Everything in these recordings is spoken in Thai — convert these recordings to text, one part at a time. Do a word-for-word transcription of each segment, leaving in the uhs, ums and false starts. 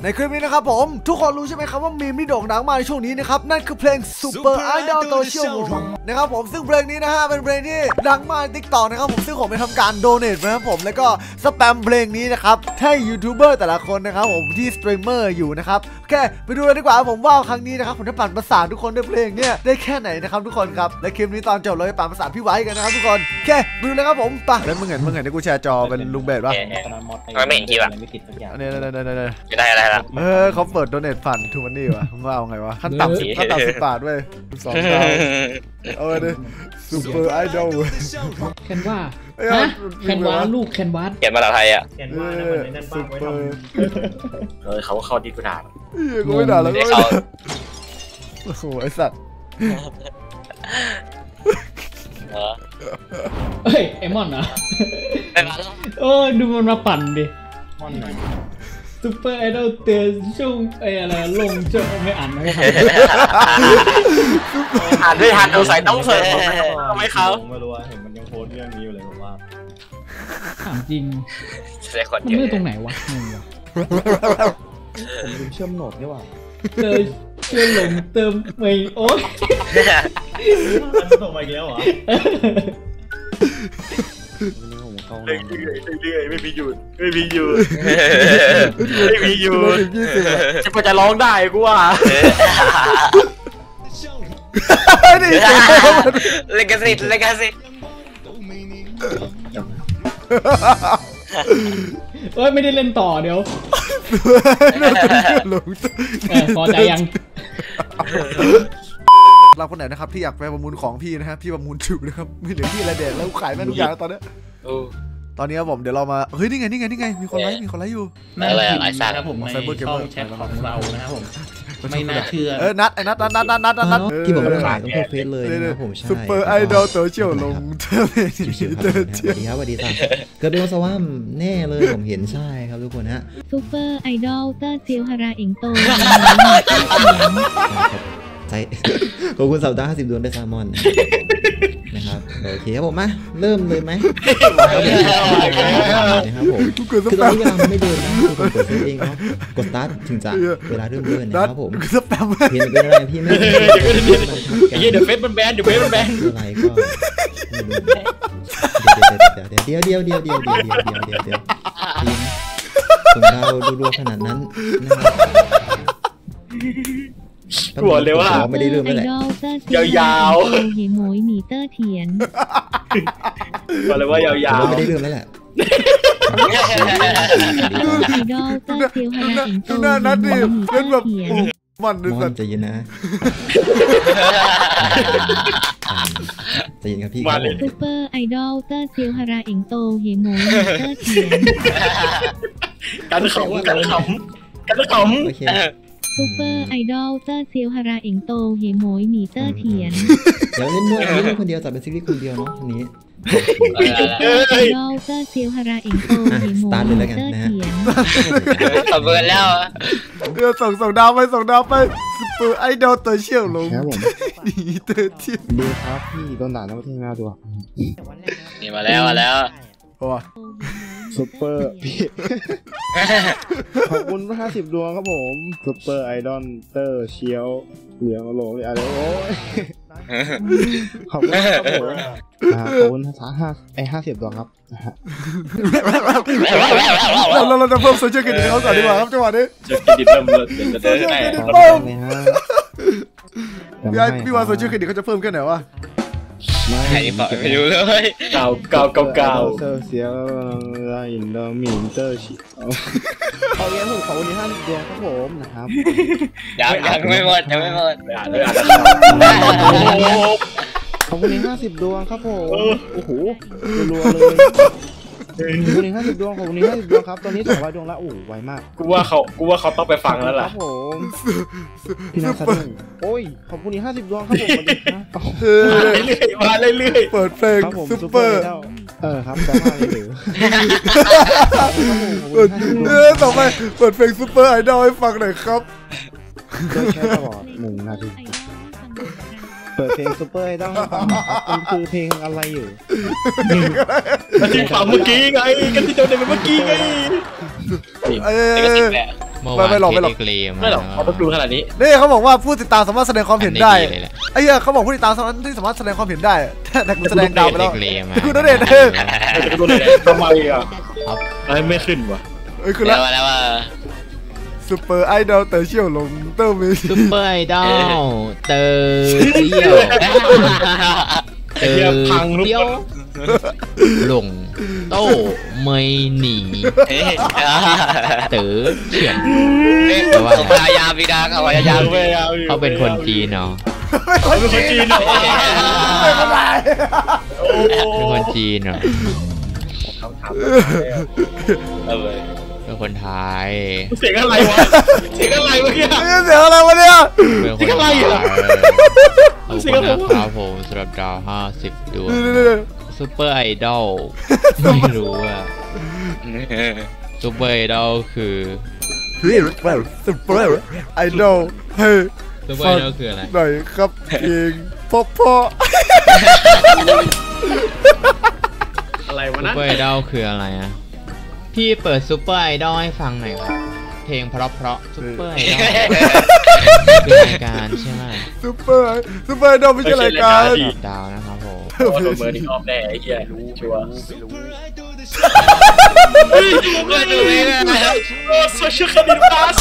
ในคลิปนี้นะครับผมทุกคนรู้ใช่ไหมครับว่ามีมที่โด่งดังมากในช่วงนี้นะครับนั่นคือเพลง Super Idol ตัวเชี่ยวนะครับผมซึ่งเพลงนี้นะฮะเป็นเพลงที่ดังมากใน ติ๊กต็อก นะครับผมซึ่งผมไปทำการโดเนทนะครับผมแล้วก็สแปมเพลงนี้นะครับให้ยูทูบเบอร์แต่ละคนนะครับผมที่สตรีมเมอร์อยู่นะครับโอเคไปดูกันดีกว่าผมว่าครั้งนี้นะครับผมจะปั่นประสานทุกคนด้วยเพลงนี้ได้แค่ไหนนะครับทุกคนครับและคลิปนี้ตอนจบเราจะปั่นประสานพี่ไว้กันนะครับทุกคนโอเคดูเลยครับผมไปแล้วมึงเห็นมึงเห็นที่กูแชร์จอเป็นลุงเบสป่ะไม่เห็นคลิปอ่ะอันนี้ๆๆๆไม่ได้อะไรละเออเขาเปิดโดเนทผ่านทูมันนี่วะมึงว่าเอาไงวะขั้นต่ำสิบขั้นต่ำสิบบาทเว้ยสองดาวเอาเลยซูเปอร์ไอดอลแคนวาฮะแคนวาลูกแคนวาเขียนภาษาไทยอ่ะแคนวานะมันนั่นป้าไว้ทำเออเขาเข้าดีกูด่ากูไม่ด่าแล้วก็โอ้โหไอสัตว์เฮ้ยไอมอนเหรอเออดูมันมาปั่นดิมอนไหนซูเปอร์ไอดอลเตือนช่วงไออะไรลงจะไม่อ่านไม่ทันอ่านด้วยทันดูสายต้องเสิร์ฟทำไมเขาไม่รู้ว่าเห็นมันยังโพสเรื่องนี้อยู่เลยผมว่าถามจริงมันเรื่องตรงไหนวะงงวะผมลืมเชื่อมโหนดนี่ว่าเติมเชื่อหลงเติมไม่โอ๊ยมันส่งมาอีกแล้วเหรอเรื่อยเรื่อยไม่มีหยุดไม่มีหยุดไม่มีหยุดจะจะร้องได้กูว่าเลกาซิเลกาซิเอ้ยไม่ได้เล่นต่อเดี๋ยวพอใจยังเราคนไหนนะครับที่อยากไปประมูลของพี่นะครับพี่ประมูลถูกนะครับไม่เหลือพี่อะไรเด็ดแล้วขายแม่ทุกอย่างตอนนี้ตอนนี้ครับผมเดี๋ยวเรามาเฮ้ยนี่ไงนี่ไงนี่ไงมีคนไลค์มีคนไลค์อยู่นั่นคือนะครับผมในช่องแชทของเรานะครับผมไม่น่าเชื่อเออนัดไอ้นัดนัดนัดนัดนัดนัดที่ผมขายต้องเพิ่มเฟซเลยนะครับผมใช่ซูเปอร์ไอดอลตัวเชี่ยวลงเธอเป็นเธอเชี่ยวสวัสดีครับสวัสดีจ้าเกิดเป็นวัสว่ามแน่เลยผมเห็นใช่ครับทุกคนฮะซูเปอร์ไอดอลเตอร์เซียวฮาราเอ็งโตใช่ขอบคุณสัปดาห์ห้าสิบดวงได้แซลมอนนะครับโอเคครับผมมาเริ่มเลยไหมนะครับผมคือตอนนี้เวลามันไม่เดินนะคือกดเซตเองเนาะกดสตาร์ทถึงจะเวลาเริ่มเดินนะครับผมเห็นเป็นอะไรพี่ไม่เดี๋ยวเฟซมันแบนเดี๋ยวเฟซมันแบนอะไรก็เดี๋ยวเดี๋ยวเดี๋ยวเดี๋ยวเดี๋ยวเดี๋ยวเดี๋ยวเดี๋ยวเดี๋ยวเดี๋ยวส่งดาวรัวๆขนาดนั้นกลัวเลยว่าไม่ได้เรื่องอะไรยาวๆเหี่ยโหยหนีเตอร์เถียนกลัวเลยว่ายาวๆไม่ได้เรื่องแล้วแหละไอดอลเตอร์เซียวฮาราเอ็งโตหน้านัดดิเล่นแบบมันดูสัตว์ใจเย็นนะใจเย็นครับพี่ซูเปอร์ไอดอลเตอร์เซียวฮาราเอ็งโตเหี่ยโหยหนีเตอร์เถียนกันขำกันขำกันขำซูเปอร์ไอดอลเตอร์เซียวฮาราเอ็งโตเหี่ยโหยหนีเตอร์เถียนเดี๋ยวเล่นด้วยเล่นคนเดียวแต่เป็นซีรีส์คนเดียวเนาะนี้ไอดอลเตอร์เซียวฮาราเอ็งโตเหี่ยโหยหนีเตอร์เถียนขอบคุณแล้วเดี๋ยวส่งส่งดาวไปส่งดาวไปซูเปอร์ไอดอลตัวเชี่ยวลงหนีเตอร์เถียนดีครับพี่ต้นด่านแล้วที่หน้าตัวนี่มาแล้วมาแล้วโอ้ซุปเปอร์พี่ขอบคุณห้าสิบดวงครับผมซุปเปอร์ไอดอลเตอร์เชียวเหลืองโลเลยอะไรโอ้ยขอบคุณครับผมขอบคุณท้าห้าไอห้าสิบดวงครับเราเราจะเพิ่มโซเชียลเครดิตเขาก่อนดีกว่าครับจังหวะนี้โซเชียลเครดิตเริ่มเริ่มจะเดินได้พี่พี่ว่าโซเชียลเครดิตเขาจะเพิ่มแค่ไหนวะไม่ไม่รู้เลยเก่าเก่าเก่าเก่าเตอร์เสียอะไรอินเตอร์มินเตอร์ชิเอาเงี้ยผมขอวันนี้ห้าสิบดวงครับผมนะครับยังยังไม่หมดยังไม่หมดขอบคุณนี้ห้าสิบดวงครับผมโอ้โหรัวเลยขอบคุณนี้ห้าสิบดวงขอบคุณนี้ห้าสิบดวงครับตอนนี้สองร้อยดวงแล้วโอ้ไวมากกูว่าเขากูว่าเขาต้องไปฟังแล้วล่ะครับผมพี่นัทสันโอ้ยขอบคุณนี้ห้าสิบดวงครับผมมาเรื่อยมาเรื่อยเปิดเพลงซุปเปอร์เออครับแต่ว่าเลยหรือเออต่อไปเปิดเพลงซุปเปอร์ไอดอลให้ฟังหน่อยครับได้แค่ตลอดหนึ่งนาทีเปิดเพลงซุปเปอร์ไอดอลมันคือเพลงอะไรอยู่กันที่ฟังเมื่อกี้ไงกันที่โดนเมื่อกี้ไงเอ้ยไม่ไม่หลอกไม่หลอกไม่หรอกเขาต้องดูขนาดนี้นี่เขาบอกว่าผู้ติดตามสามารถแสดงความเห็นได้ไอ้เหี้ยเขาบอกผู้ติดตามสามารถที่สามารถแสดงความเห็นได้แต่กูแสดงดาวไปแล้วกูโดนเด็ดเองดูเลยทำไมอ่ะไอ้ไม่ขึ้นวะเอ้ยคือแล้วแล้วว่าซูเปอร์ไอดอลเตอร์เชี่ยวลงเตอร์มีซุปเปอร์ไอดอลเตอร์เซียวเตอร์เซียวหลงโต้ไม่หนีเต๋อเฉียนแต่ว่าพยายามพี่ดาเขาพยายามเขาเป็นคนจีนเนาะเขาเป็นคนจีนเหรอเป็นคนจีนเนาะเออเป็นคนไทยเสียงอะไรวะเสียงอะไรวะเนี่ยเสียงอะไรวะเนี่ยเป็นคนไทยขอบคุณนะครับผมสำหรับดาวห้าสิบดวงซูเปอร์ไอดอลไม่รู้อะซูเปอร์ไอดอลคือเฮ้ยซูเปอร์ไอดอลเฮ้ยซูเปอร์ไอดอลคืออะไรหน่อยครับเองพ่อพ่ออะไรวะซูนะเปอร์ไอดอลคืออะไรอะพี่เปิดซูเปอร์ไอดอลให้ฟังหน่อยครับเพลงเพราะเพราะซูเปอร์ไอดอลคือรายการใช่ไหมซูเปอร์ซูเปอร์ไอดอลไม่ใช่รายการดาวนะครับผมโอ้โหเบอร์นี่ออฟแน่ไอ้เหี้ยรู้ชัวร์ก็ดูไม่ได้โซเชียลเครดิตพาส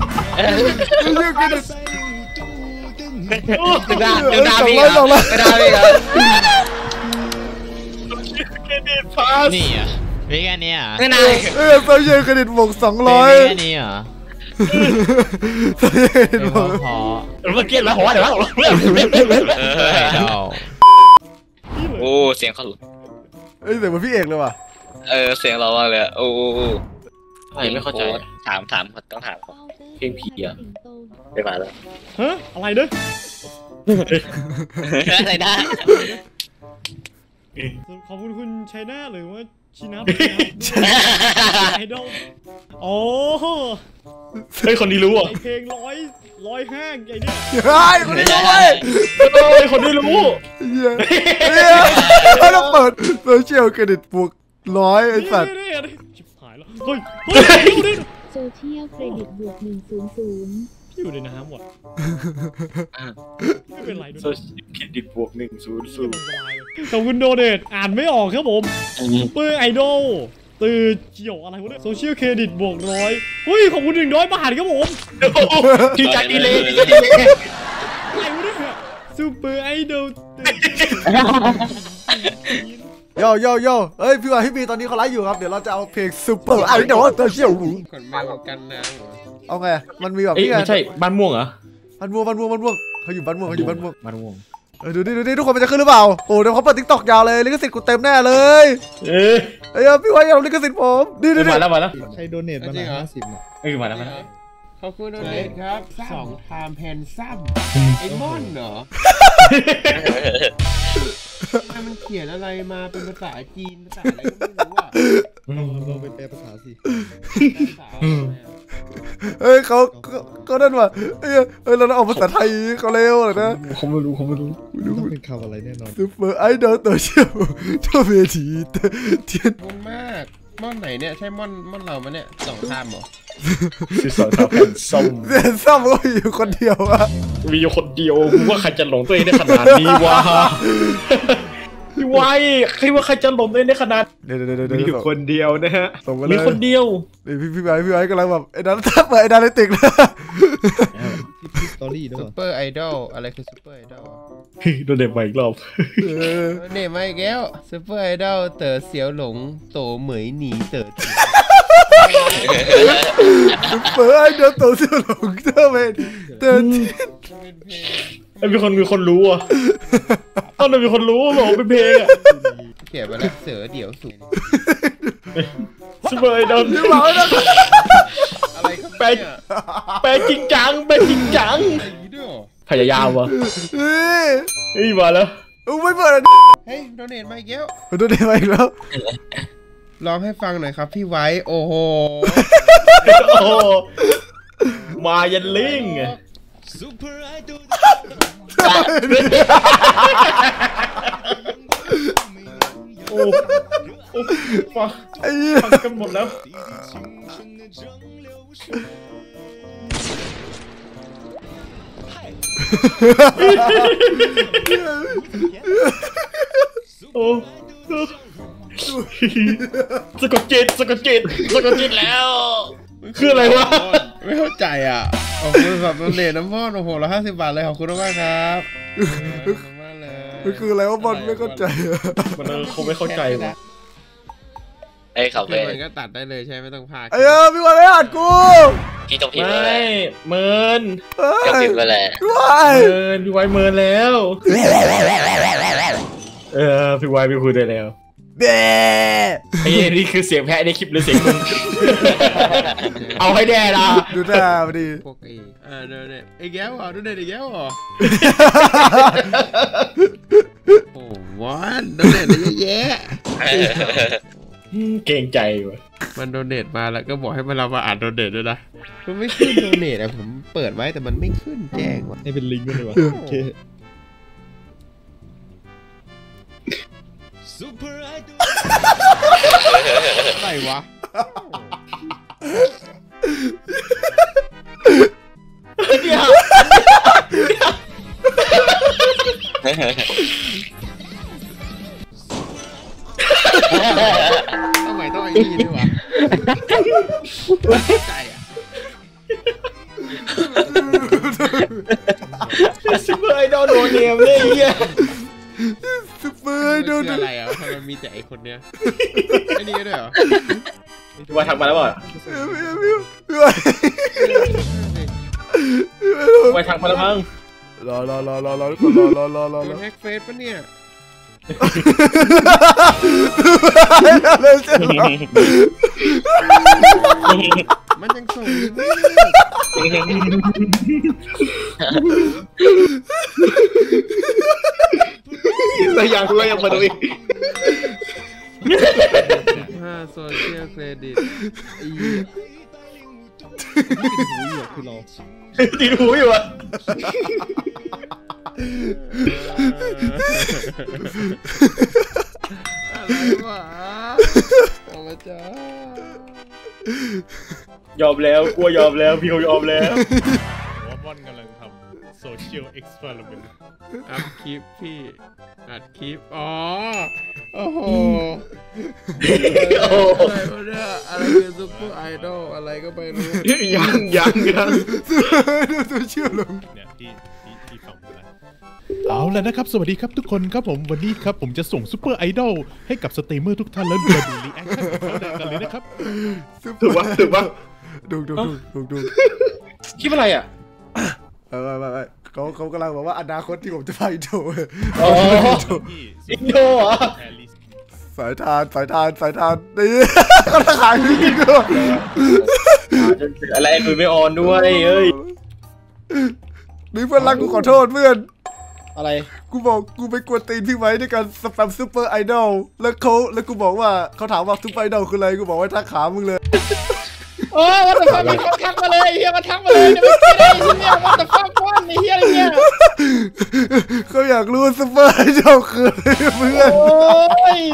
ดูดาดูดาพี่ครับดูดาพี่ครับเครดิตพาสนี่อ่ะมีแค่นี้อ่ะไม่นานเออโซเชียลเครดิตบวกสองร้อยมีแค่นี้เหรอโซเชียลเครดิตเพบวกราะเมื่อกี้แล้วหัวเดี๋ยวแล้วไอดอลโอ้เสียงเขาเอ้ยเสียงเหมือนพี่เอกเลยว่ะเออเสียงเรามากเลยโอ้โอ้ไม่เข้าใจถามถามต้องถามเพลงผีอ่ะไปมาแล้วฮะอะไรเด้ออะไรได้ขอบคุณคุณชัยนาหรือว่าชินับไอดอลโอ้เฮ้ยคนนี้รู้อ่ะไอเพลงร้อยร้อยห้าไอเนี่ยเฮ้ยคนนี้รู้เว้ยเฮ้ยคนนี้รู้เฮียเฮียถ้าเราเปิดโซเชียลเครดิตบวกร้อยไอ้สัตว์นี่นี่ชิบหายแล้วเฮ้ยเฮ้ยดูดิโซเชียลเครดิตบวกหนึ่งศูนย์ศูนย์พี่อยู่ในน้ำหมดไม่เป็นไรด้วยโซเชียลเครดิตบวกหนึ่งศูนย์ศูนย์ขอบคุณโดเนทอ่านไม่ออกครับผมซูเปอร์ไอดอลตือเกี่ยวอะไรวะเนี่ยโซเชียลเครดิตบวกร้อยเฮ้ยขอบคุณหนึ่งร้อยบาทครับผมพี่จัดดีเลยอะไรวะเนี่ยซูเปอร์ไอดอลโยโยโยเอ้ยพี่วายพี่บีตอนนี้เขาไลฟ์อยู่ครับเดี๋ยวเราจะเอาเพลงซูเปอร์ไอดอลเตอร์เชี่ยวคนมากันนะเอาไงมันมีแบบเอ้ยนี้ไงไม่ใช่บ้านม่วงเหรอบ้านม่วงบ้านม่วงบ้านม่วงเขาอยู่บ้านม่วงเขาอยู่บ้านม่วงบ้านม่วงเออดูดิดูดิทุกคนมันจะขึ้นหรือเปล่าโอ้เดี๋ยวเขาเปิดทิกตอกยาวเลยลิขสิทธิ์กูเต็มแน่เลยเอ้ยเอ้ยพี่วายอย่าเอาลิขสิทธิ์ผมดิดิดิมาแล้วมาแล้วใครโดเนทมาหน่อยห้าสิบเนี่ยเอ้ยมาแล้วมาแล้วขอบคุณโดเนทครับสองไทม์แพนซัมไอ้ม่อนเหรอทำไมมันเขียนอะไรมาเป็นภาษาจีนภาษาอะไรก็ไม่รู้อ่ะลองไปแปลภาษาสิภาษาอะไรอะเอ้ยเขาเขาเขานั่นว่ะเอ้ยเอ้ยเราต้องเอาภาษาไทยเขาเร็วเลยนะเขาไม่รู้เขาไม่รู้ต้องเป็นคำอะไรแน่นอนซูเปอร์ไอดอลเตอร์เชี่ยวทั่วเวทีเทียนขอบคุณมากม่อนไหนเนี่ยใช่ม่อนม่อนเราไหมเนี่ยสองไทม์เหรอสิบสองทับแผ่นส้มเสียซ้ำก็มีอยู่คนเดียวอะมีอยู่คนเดียวมึงว่าใครจะหลงตัวเองได้ขนาดนี้วะพี่ไว้คิดว่าใครจะหลงตัวเองได้ขนาดเดี๋ยวเดี๋ยวเดี๋ยวมีอยู่คนเดียวนะฮะส่งมาเลยมีคนเดียวนี่พี่พี่ไอ้พี่ไอ้กำลังแบบไอ้นันทับไอ้นันเลยติกนะสตอรี่ด้วยซูเปอร์ไอดอลอะไรคือซูเปอร์ไอดอลโดนเด็กมาอีกรอบเออเนี่ยมาอีกแล้วซูเปอร์ไอดอลเต๋อเสียวหลงโตเหมยหนีเต๋อเถียซูเปอร์ไอดอลตัวเสี่ยวหลงเธอเวนเตือนไอ้มีคนมีคนรู้อ่ะต้องมีคนรู้บอกเป็นเพลงอ่ะเขียนมาแล้วเสือเดี่ยวสูงซูเปอร์ไอดอลพี่บอกนะอะไรครับแปลเนี่ยแปลจริงจังแปลจริงจังอะไรอย่างงี้ด้วยเหรอพยายามวะเฮ้ยเฮ้ยมาแล้วอุ้ยไม่เปิดเฮ้ยโดเนทมาอีกแล้วดูดิมาอีกแล้วร้องให้ฟังหน่อยครับพี่ไว้โอ้โหโอ้มายันลิงเโอ้โอ้ฟังไอ้เหี้ยฟังกันหมดแล้ว โอ้สะกดจิตสะกดจิตสะกดจิตแล้วคืออะไรวะไม่เข้าใจอ่ะขอบคุณแบบเน็ตน้ำพ่อโอ้โหละห้าสิบบาทเลยขอบคุณมากครับขอบคุณมากเลยมันคืออะไรวะบอลไม่เข้าใจอะมันเออคงไม่เข้าใจว่ะไอ้เขาไปมันก็ตัดได้เลยใช่ไม่ต้องพากไอ้เออพี่วันไม่อ่านกูพี่ต้องพิมพ์ไม่เลยเมินเฮ้ก็ยพิมพ์ไปแหละพี่วายเมินพี่ไวเมินแล้วเออพี่ไวไม่คุยได้แล้วเบ้ไอ้นี่คือเสียงแพะในคลิปหรือเสียงมึงเอาให้แน่นะดูหน้าพอดีพวกไอ้อ่าดูเนี่ยไอ้แก้วเหรอดูเนี่ยไอ้แก้วเหรอโอ้วันโดเนทเยอะแยะเกรงใจว่ะมันโดเนทมาแล้วก็บอกให้มันเรามาอ่านโดเนทด้วยนะมันไม่ขึ้นโดเนทอะผมเปิดไว้แต่มันไม่ขึ้นแจ้งว่ะให้เป็นลิงก์ด้วยวะโอเคอะไรวะเดี๋ยวทำไมต้องไอ้นี่ด้วยวะใจอะซูเปอร์ไอดอลโดนเนมเลยเฮียซุปเปอร์ไอดอลคืออะไรอ่ะทำไมมีแต่ไอ้คนเนี้ยไอ้นี่ด้วยเหรอพี่ไวทักมาแล้วป่ะพี่พี่พี่วายไวทักมาแล้วมั้งรอรอรอรอรอทุกคนรอรอรอรอโดรอนแฮกเฟซปะเนี่ย มันยังส่งลิงก์ไม่ได้แต่อยากรู้ยังมาดูอีกห้าโซเชียลเครดิตอีหูหยวกคือเราตีหูอยู่อ่ะอะไรวะโอ้จ้ายอมแล้วกลัวยอมแล้วพี่เขายอมแล้วว่าบอลกำลังทำโซเชียลเอ็กซ์เพร์เมนต์อัพคลิปพี่อัดคลิปอ๋อโอ้โหอะไรวะเนี่ยอะไรคือซุปเปอร์ไอดอลอะไรก็ไม่รู้ยังยังยังดูตัวเชื่อลงเนี่ยที่ที่ที่ฟังมาเอาแล้วนะครับสวัสดีครับทุกคนครับผมวันนี้ครับผมจะส่งซูเปอร์ไอดอลให้กับสตรีมเมอร์ทุกท่านแล้วมาดูรีแอคชั่นของเขากันเลยนะครับถือว่าถือว่าดูดูดูดูดูคิดอะไรอ่ะเออไม่ไม่เขาเขากำลังบอกว่าอนาคตที่ผมจะไปดูอ๋ออินโดเหรอสายทานสายทานสายทานนี่เขาขายนี่ด้วยอะไรคุยไม่ออนด้วยเอ้ยนี่เพื่อนรักกูขอโทษเพื่อนอะไรกูบอกกูไปกวนตีนพี่ไว้ด้วยกันสแปมซูเปอร์ไอดอลแล้วเขาแล้วกูบอกว่าเขาถามว่าซูเปอร์ไอดอลคืออะไรกูบอกว่าทักขามึงเลยโอ้วัตถุฟังมันทักมาเลยเฮียมันทักมาเลยเนี่ยไม่ได้ที่เนี่ยวัตถุฟังวันไอ้เฮียอะไรเนี่ยเขาอยากรู้ซูเปอร์ไอดอลคืออะไรเพื่อนโอ้ย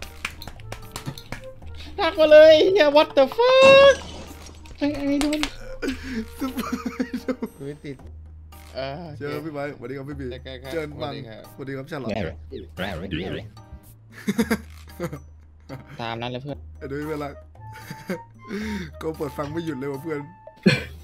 ทักมาเลยเฮีย what the fuck ไอ้ไอ้ดูมันซูเปอร์ไอดอลไม่ติดเออเจอพี่ไว้สวัสดีครับพี่บีเจอบังสวัสดีครับชาลอตตามนั้นเลยเพื่อนไอ้ด้วยเวลาก็เปิดฟังไม่หยุดเลยว่ะเพื่อน